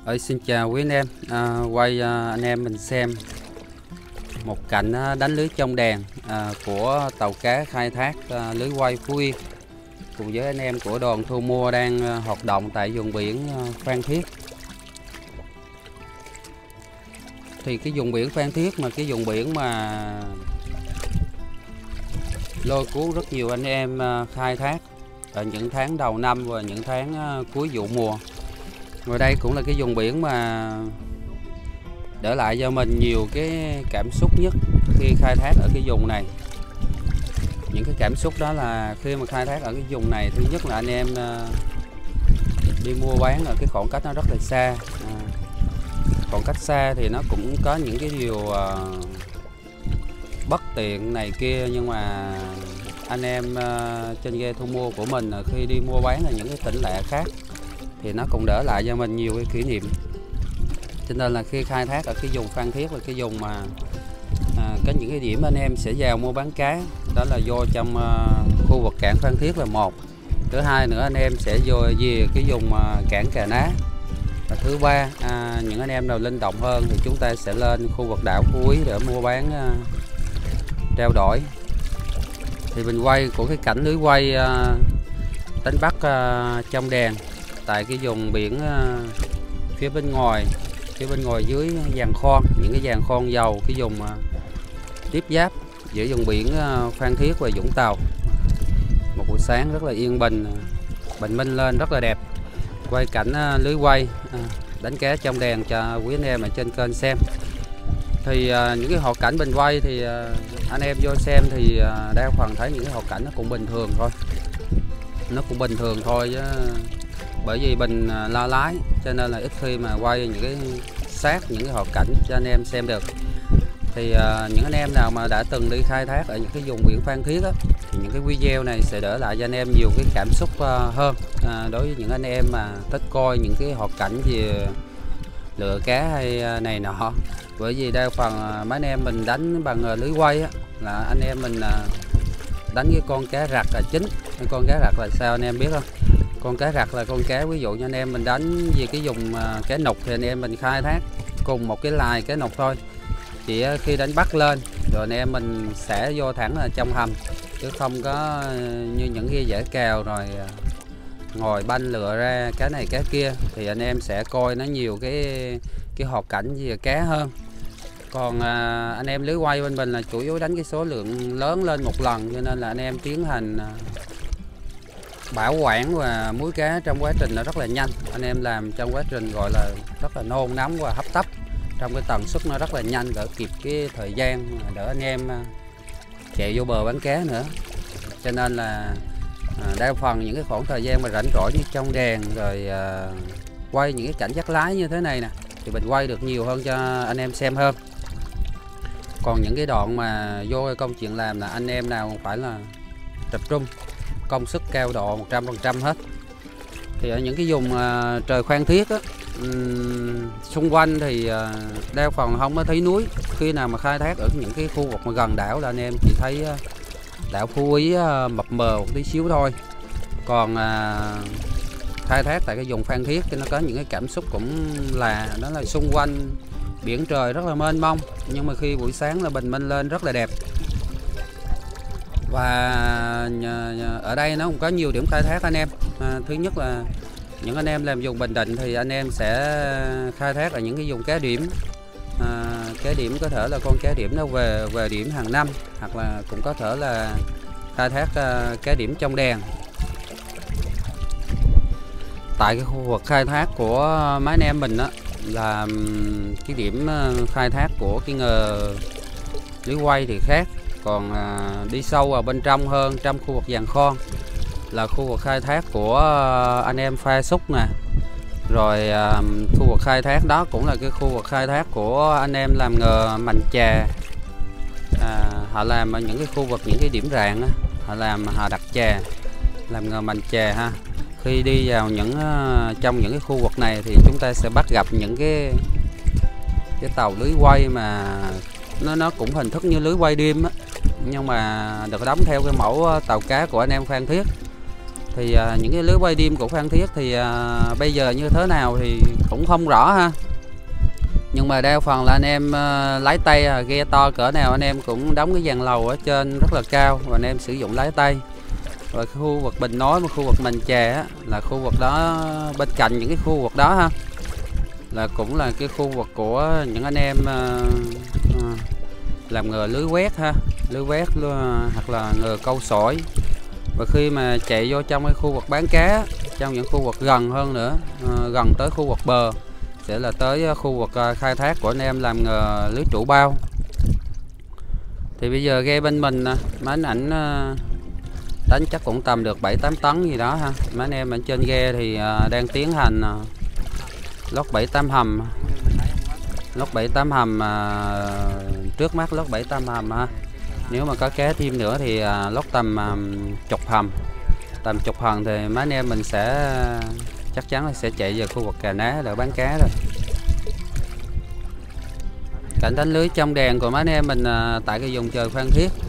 Xin chào quý anh em, quay anh em mình xem một cảnh đánh lưới trong đèn của tàu cá khai thác lưới quay Phú Yên cùng với anh em của đoàn thu mua đang hoạt động tại vùng biển Phan Thiết. Thì cái vùng biển Phan Thiết mà cái vùng biển mà lôi cuốn rất nhiều anh em khai thác ở những tháng đầu năm và những tháng cuối vụ mùa. Và đây cũng là cái vùng biển mà để lại cho mình nhiều cái cảm xúc nhất khi khai thác ở cái vùng này. Những cái cảm xúc đó là khi mà khai thác ở cái vùng này, thứ nhất là anh em đi mua bán ở cái khoảng cách nó rất là xa. Khoảng cách xa thì nó cũng có những cái điều bất tiện này kia, nhưng mà anh em trên ghe thu mua của mình khi đi mua bán ở những cái tỉnh lẻ khác thì nó cũng đỡ lại cho mình nhiều cái kỷ niệm. Cho nên là khi khai thác ở cái vùng Phan Thiết là cái vùng mà có những cái điểm anh em sẽ vào mua bán cá, đó là vô trong khu vực cảng Phan Thiết là một. Thứ hai nữa anh em sẽ vô về cái vùng cảng Cà Ná. Và thứ ba, những anh em nào linh động hơn thì chúng ta sẽ lên khu vực đảo Phú Quý để mua bán trao đổi. Thì mình quay của cái cảnh lưới quay đánh bắt trong đèn tại cái vùng biển phía bên ngoài dưới giàn khoan, những cái giàn khoan dầu, cái vùng tiếp giáp giữa vùng biển Phan Thiết và Vũng Tàu. Một buổi sáng rất là yên bình, bình minh lên rất là đẹp. Quay cảnh lưới quay đánh cá trong đèn cho quý anh em ở trên kênh xem. Thì những cái hoạt cảnh mình quay thì anh em vô xem thì đa phần thấy những cái hoạt cảnh nó cũng bình thường thôi, chứ bởi vì mình la lái cho nên là ít khi mà quay những cái sát những cái hoạt cảnh cho anh em xem được. Thì những anh em nào mà đã từng đi khai thác ở những cái vùng biển Phan Thiết á, thì những cái video này sẽ đỡ lại cho anh em nhiều cái cảm xúc hơn đối với những anh em mà thích coi những cái hoạt cảnh về lựa cá hay này nọ. Bởi vì đa phần mấy anh em mình đánh bằng lưới quay á, là anh em mình đánh cái con cá rặt là chính. Con cá rặt là sao anh em biết không? Con cá rặt là con cá, ví dụ như anh em mình đánh về cái vùng cá nục thì anh em mình khai thác cùng một cái lài cá nục thôi. Chỉ khi đánh bắt lên rồi anh em mình sẽ vô thẳng là trong hầm, chứ không có như những cái dễ cào rồi ngồi banh lựa ra cá này cá kia. Thì anh em sẽ coi nó nhiều cái hoạt cảnh về cá hơn. Còn anh em lưới quay bên mình là chủ yếu đánh cái số lượng lớn lên một lần, cho nên là anh em tiến hành bảo quản và muối cá trong quá trình nó rất là nhanh. Anh em làm trong quá trình gọi là rất là nôn nóng và hấp tấp, trong cái tần suất nó rất là nhanh để kịp cái thời gian đỡ anh em chạy vô bờ bán cá nữa. Cho nên là đa phần những cái khoảng thời gian mà rảnh rỗi như trong đèn rồi quay những cái cảnh dắt lái như thế này nè thì mình quay được nhiều hơn cho anh em xem hơn. Còn những cái đoạn mà vô cái công chuyện làm là anh em nào cũng phải là tập trung, công sức cao độ 100% hết. Thì ở những cái vùng trời Phan Thiết á, xung quanh thì đa phần không có thấy núi. Khi nào mà khai thác ở những cái khu vực mà gần đảo là anh em chỉ thấy đảo Phú Quý mập mờ một tí xíu thôi. Còn khai thác tại cái vùng Phan Thiết thì nó có những cái cảm xúc cũng là đó là xung quanh biển trời rất là mênh mông, nhưng mà khi buổi sáng là bình minh lên rất là đẹp. Và ở đây nó cũng có nhiều điểm khai thác anh em. Thứ nhất là những anh em làm vùng Bình Định thì anh em sẽ khai thác ở những cái vùng cá điểm. Cá điểm có thể là con cá điểm nó về điểm hàng năm, hoặc là cũng có thể là khai thác cá điểm trong đèn. Tại cái khu vực khai thác của mấy anh em mình đó là cái điểm khai thác của cái nghề lưới quay thì khác. Còn đi sâu vào bên trong hơn, trong khu vực giàn khoan là khu vực khai thác của anh em pha xúc nè. Rồi khu vực khai thác đó cũng là cái khu vực khai thác của anh em làm nghề mành chà. Họ làm ở những cái khu vực, những cái điểm rạn đó, họ đặt chà, làm nghề mành chà ha. Khi đi vào trong những cái khu vực này thì chúng ta sẽ bắt gặp những cái tàu lưới quay mà nó cũng hình thức như lưới quay đêm á, nhưng mà được đóng theo cái mẫu tàu cá của anh em Phan Thiết. Thì những cái lưới quay đêm của Phan Thiết thì bây giờ như thế nào thì cũng không rõ ha. Nhưng mà đa phần là anh em lái tay, ghe to cỡ nào anh em cũng đóng cái dàn lầu ở trên rất là cao và anh em sử dụng lái tay. Và khu vực Bình Nói và khu vực Mành Chè á, là khu vực đó, bên cạnh những cái khu vực đó ha, là cũng là cái khu vực của những anh em làm nghề lưới quét ha, lưới quét hoặc là nghề câu sỏi. Và khi mà chạy vô trong cái khu vực bán cá, trong những khu vực gần hơn nữa, gần tới khu vực bờ, sẽ là tới khu vực khai thác của anh em làm nghề lưới trụ bao. Thì bây giờ ghe bên mình mấy anh ảnh đánh chắc cũng tầm được 7-8 tấn gì đó ha. Mấy anh em ở trên ghe thì đang tiến hành lót 7-8 hầm. Lót 7-8 hầm, trước mắt lót 7-8 hầm ha. Nếu mà có cá thêm nữa thì lót tầm chục hầm. Tầm chục hầm thì mấy anh em mình sẽ chắc chắn là sẽ chạy về khu vực Cà Ná để bán cá rồi. Cảnh đánh lưới trong đèn của mấy anh em mình tại cái vùng trời Phan Thiết,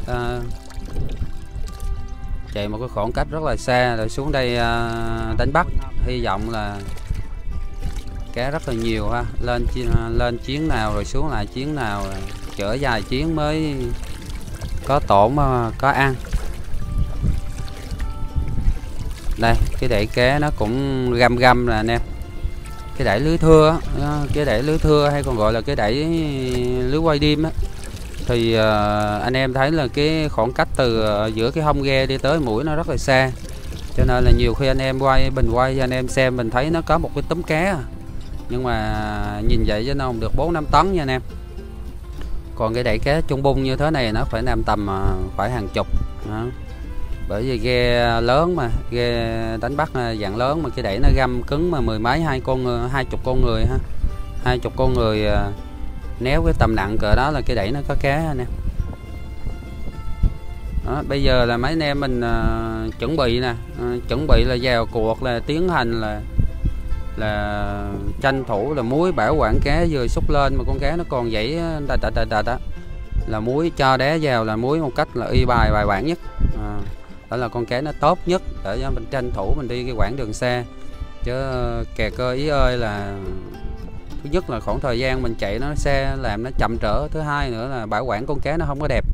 chạy một cái khoảng cách rất là xa rồi xuống đây đánh bắt. Hy vọng là cá rất là nhiều ha, lên chuyến nào rồi xuống lại chuyến nào, chở dài chuyến mới có tổn có ăn. Đây cái đẩy cá nó cũng găm găm nè anh em, cái đẩy lưới thưa, cái đẩy lưới thưa hay còn gọi là cái đẩy lưới quay đêm á. Thì anh em thấy là cái khoảng cách từ giữa cái hông ghe đi tới mũi nó rất là xa, cho nên là nhiều khi anh em bình quay cho anh em xem, mình thấy nó có một cái túm cá, nhưng mà nhìn vậy chứ nó không được 4-5 tấn nha anh em. Còn cái đẩy cá trung bung như thế này nó phải nằm tầm phải hàng chục đó. Bởi vì ghe lớn mà, ghe đánh bắt dạng lớn mà cái đẩy nó găm cứng mà 10 mấy 20 con người ha, 20 con người néo cái tầm nặng cỡ đó là cái đẩy nó có cá nè. Đó, bây giờ là mấy anh em mình chuẩn bị nè, chuẩn bị là vào cuộc là tiến hành là tranh thủ là muối bảo quản cá vừa xúc lên mà con cá nó còn dãy đó, là muối cho đá vào là muối một cách là bài bản nhất. Đó là con cá nó tốt nhất để cho mình tranh thủ mình đi cái quãng đường xa, chứ kè cơ ý ơi là thứ nhất là khoảng thời gian mình chạy nó xa làm nó chậm trễ, thứ hai nữa là bảo quản con cá nó không có đẹp.